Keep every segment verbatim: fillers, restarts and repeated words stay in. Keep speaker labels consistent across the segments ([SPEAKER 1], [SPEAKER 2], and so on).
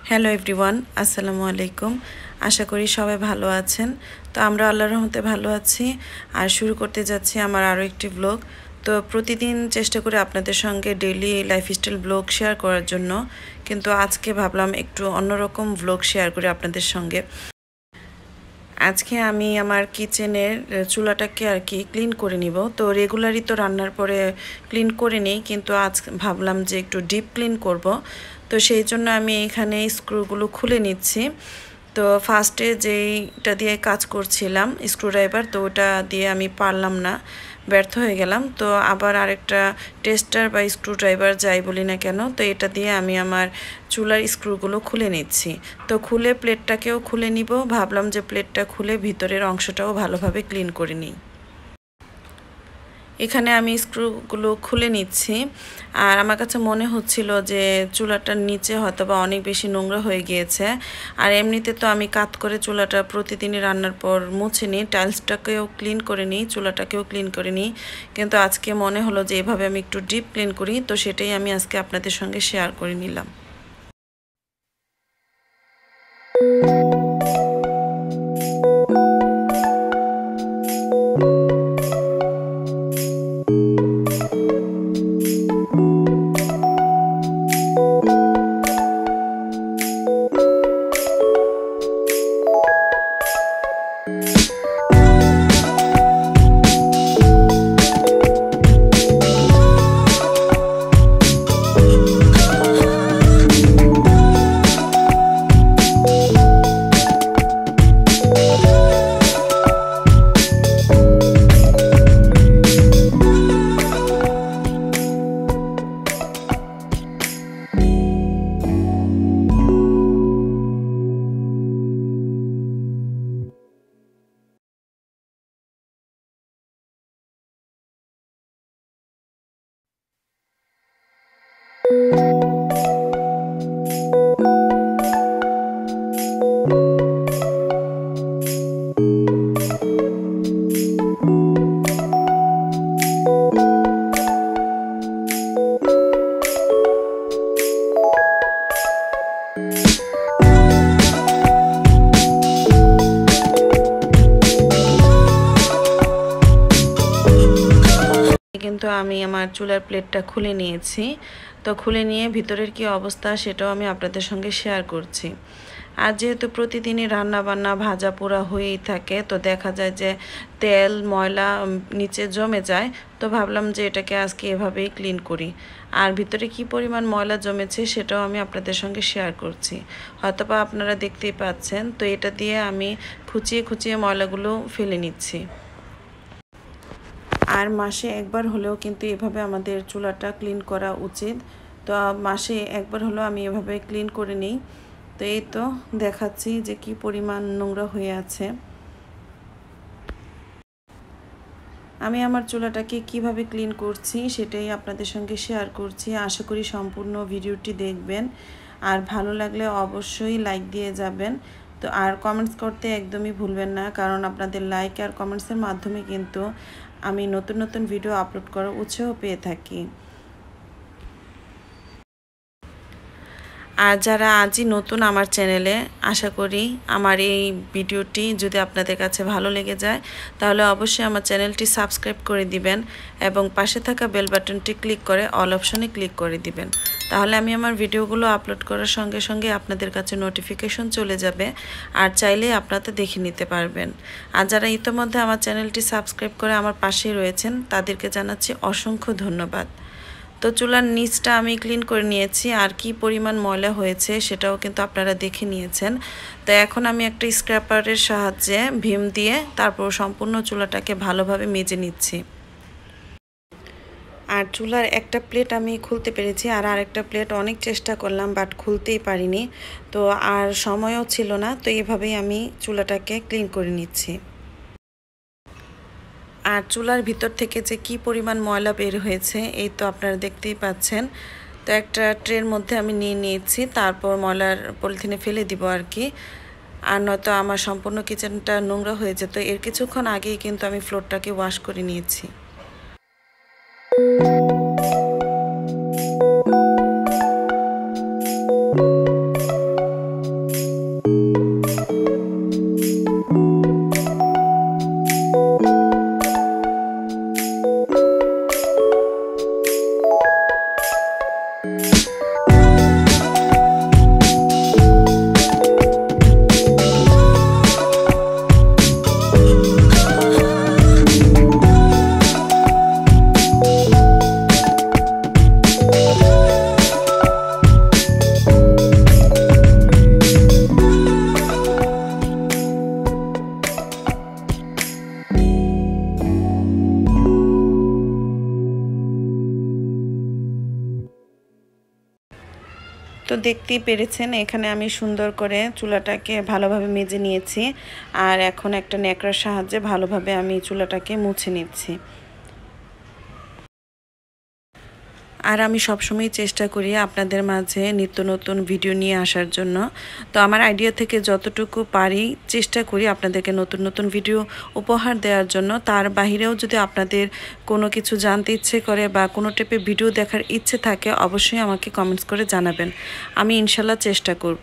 [SPEAKER 1] Hello everyone, আসসালামু আলাইকুম। আশা করি সবাই ভালো আছেন। তো আমরা আল্লাহর রহমতে ভালো আছি আর শুরু করতে যাচ্ছি আমার আরও একটি ব্লগ। তো প্রতিদিন চেষ্টা করি আপনাদের সঙ্গে ডেইলি লাইফস্টাইল ব্লগ শেয়ার করার জন্য, কিন্তু আজকে ভাবলাম একটু অন্যরকম ব্লগ শেয়ার করি আপনাদের সঙ্গে। আজকে আমি আমার কিচেনের চুলাটাকে আর কি ক্লিন করে নিব। তো রেগুলারই তো রান্নার পরে ক্লিন করে নিই, কিন্তু আজ ভাবলাম যে একটু ডিপ ক্লিন করব। তো সেই জন্য আমি এখানে স্ক্রুগুলো খুলে নিচ্ছি। তো ফার্স্টে যেইটা দিয়ে কাজ করছিলাম স্ক্রুড্রাইভার, তো ওটা দিয়ে আমি পারলাম না, ব্যর্থ হয়ে গেলাম। তো আবার আরেকটা টেস্টার বা স্ক্রুড্রাইভার যাই বলি না কেন, তো এটা দিয়ে আমি আমার চুলার স্ক্রুগুলো খুলে নিচ্ছি। তো খুলে প্লেটটাকেও খুলে নিব, ভাবলাম যে প্লেটটা খুলে ভিতরের অংশটাও ভালোভাবে ক্লিন করে নিই। এখানে আমি স্ক্রুগুলো খুলে নিচ্ছি, আর আমার কাছে মনে হচ্ছিল যে চুলাটার নিচে হয়তো বা অনেক বেশি নোংরা হয়ে গিয়েছে। আর এমনিতে তো আমি কাত করে চুলাটা প্রতিদিনই রান্নার পর মুছে নিই, টাইলসটাকেও ক্লিন করে নিই, চুলাটাকেও ক্লিন করে নিই। কিন্তু আজকে মনে হলো যে এভাবে আমি একটু ডিপ ক্লিন করি, তো সেটাই আমি আজকে আপনাদের সঙ্গে শেয়ার করে নিলাম। কিন্তু আমি আমার চুলার প্লেটটা খুলে নিয়েছি। তো খুলে নিয়ে ভিতরের কি অবস্থা সেটাও আমি আপনাদের সঙ্গে শেয়ার করছি। আর যেহেতু প্রতিদিনই রান্না বান্না ভাজা পোড়া হয়েই থাকে, তো দেখা যায় যে তেল ময়লা নিচে জমে যায়। তো ভাবলাম যে এটাকে আজকে এভাবেই ক্লিন করি। আর ভিতরে কি পরিমাণ ময়লা জমেছে সেটাও আমি আপনাদের সঙ্গে শেয়ার করছি, হয়তোবা আপনারা দেখতেই পাচ্ছেন। তো এটা দিয়ে আমি খুঁচিয়ে খুঁচিয়ে ময়লাগুলো ফেলে নিচ্ছি। আর মাসে একবার হলেও কিন্তু এভাবে আমাদের চুলাটা ক্লিন করা উচিত। তো মাসে একবার হলেও আমি এভাবে ক্লিন করে নিই। তো এই তো দেখাচ্ছি যে কি পরিমাণ নোংরা হয়ে আছে। আমি আমার চুলাটাকে কিভাবে ক্লিন করছি সেটাই আপনাদের সঙ্গে শেয়ার করছি। আশা করি সম্পূর্ণ ভিডিওটি দেখবেন, আর ভালো লাগলে অবশ্যই লাইক দিয়ে যাবেন। তো আর কমেন্টস করতে একদমই ভুলবেন না, কারণ আপনাদের লাইক আর কমেন্টসের মাধ্যমে কিন্তু আমি নতুন নতুন ভিডিও আপলোড করার উৎসাহ পেয়ে থাকি। আর যারা আজই নতুন আমার চ্যানেলে, আশা করি আমার এই ভিডিওটি যদি আপনাদের কাছে ভালো লেগে যায় তাহলে অবশ্যই আমার চ্যানেলটি সাবস্ক্রাইব করে দিবেন এবং পাশে থাকা বেল বাটনটি ক্লিক করে অল অপশনে ক্লিক করে দিবেন। তাহলে আমি আমার ভিডিওগুলো আপলোড করার সঙ্গে সঙ্গে আপনাদের কাছে নোটিফিকেশন চলে যাবে, আর চাইলে আপনারা দেখে নিতে পারবেন। আর যারা ইতিমধ্যে আমার চ্যানেলটি সাবস্ক্রাইব করে আমার পাশেই রয়েছেন তাদেরকে জানাচ্ছি অসংখ্য ধন্যবাদ। তো চুলার নিচটা আমি ক্লিন করে নিয়েছি, আর কি পরিমাণ ময়লা হয়েছে সেটাও কিন্তু আপনারা দেখে নিয়েছেন। তো এখন আমি একটা স্ক্র্যাপারের সাহায্যে ভীম দিয়ে তারপর সম্পূর্ণ চুলাটাকে ভালোভাবে মেজে নিচ্ছি। আর চুলার একটা প্লেট আমি খুলতে পেরেছি, আর আরেকটা প্লেট অনেক চেষ্টা করলাম বাট খুলতেই পারিনি। তো আর সময়ও ছিল না, তো এইভাবেই আমি চুলাটাকে ক্লিন করে নিচ্ছি। আর চুলার ভিতর থেকে যে কি পরিমাণ ময়লা বের হয়েছে এই তো আপনারা দেখতেই পাচ্ছেন। তো একটা ট্রের মধ্যে আমি নিয়ে নিয়েছি, তারপর ময়লার পলিথিনে ফেলে দিব আর কি। আর নয়তো আমার সম্পূর্ণ কিচেনটা নোংরা হয়ে যেত। এর কিছুক্ষণ আগেই কিন্তু আমি ফ্লোরটাকে ওয়াশ করে নিয়েছি। দেখতেই পেরেছেন এখানে আমি সুন্দর করে চুলাটাকে ভালোভাবে মেজে নিয়েছি আর এখন একটা ন্যাকড়ার সাহায্যে ভালোভাবে আমি চুলাটাকে মুছে নিচ্ছি। আর আমি সবসময় চেষ্টা করি আপনাদের মাঝে নিত্য নতুন ভিডিও নিয়ে আসার জন্য। তো আমার আইডিয়া থেকে যতটুকু পারি চেষ্টা করি আপনাদেরকে নতুন নতুন ভিডিও উপহার দেওয়ার জন্য। তার বাহিরেও যদি আপনাদের কোনো কিছু জানতে ইচ্ছে করে বা কোনো টাইপের ভিডিও দেখার ইচ্ছে থাকে অবশ্যই আমাকে কমেন্টস করে জানাবেন, আমি ইনশাল্লাহ চেষ্টা করব।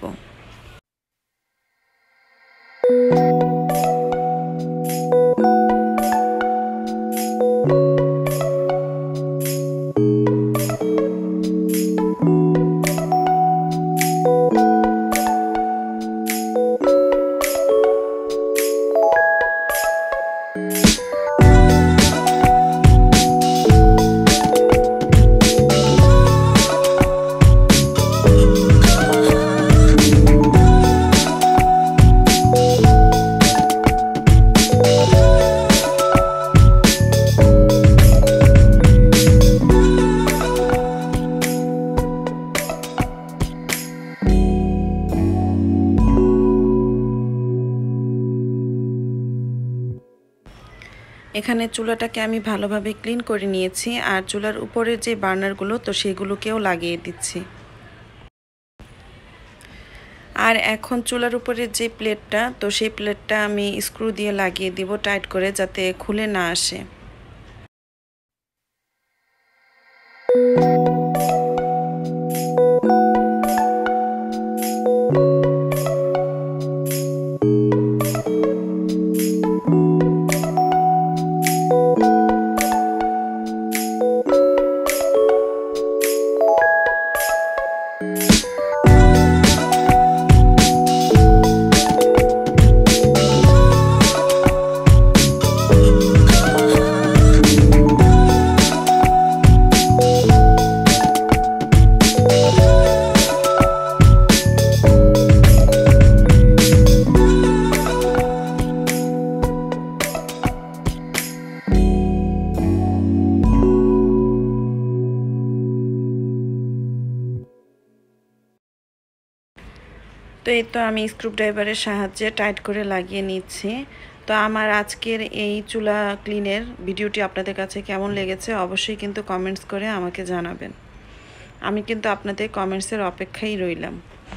[SPEAKER 1] এখানে চুলাটাকে আমি ভালোভাবে ক্লিন করে নিয়েছি আর চুলার উপরের যে বার্নারগুলো তো সেগুলোকেও লাগিয়ে দিচ্ছি। আর এখন চুলার উপরের যে প্লেটটা তো সেই প্লেটটা আমি স্ক্রু দিয়ে লাগিয়ে দিব টাইট করে, যাতে খুলে না আসে। তো এই তো আমি স্ক্রুড্রাইভারের সাহায্যে টাইট করে লাগিয়ে নিচ্ছি। তো আমার আজকের এই চুলা ক্লিনের ভিডিওটি আপনাদের কাছে কেমন লেগেছে অবশ্যই কিন্তু কমেন্টস করে আমাকে জানাবেন। আমি কিন্তু আপনাদের কমেন্টসের অপেক্ষায় রইলাম।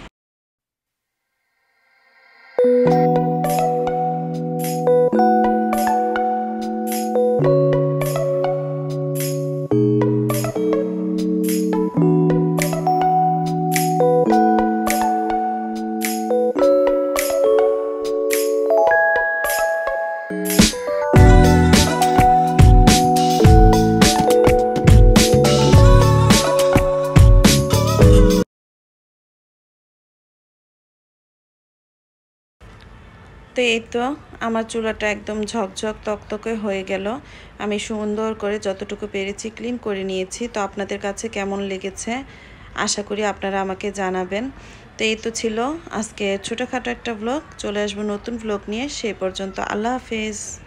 [SPEAKER 1] তো এই তো আমার চুলাটা একদম ঝকঝক তকতকে হয়ে গেল। আমি সুন্দর করে যতটুকু পেরেছি ক্লিন করে নিয়েছি। তো আপনাদের কাছে কেমন লেগেছে আশা করি আপনারা আমাকে জানাবেন। তো এই তো ছিল আজকে ছোটোখাটো একটা ব্লগ। চলে আসবো নতুন ব্লগ নিয়ে, সেই পর্যন্ত আল্লাহ হাফেজ।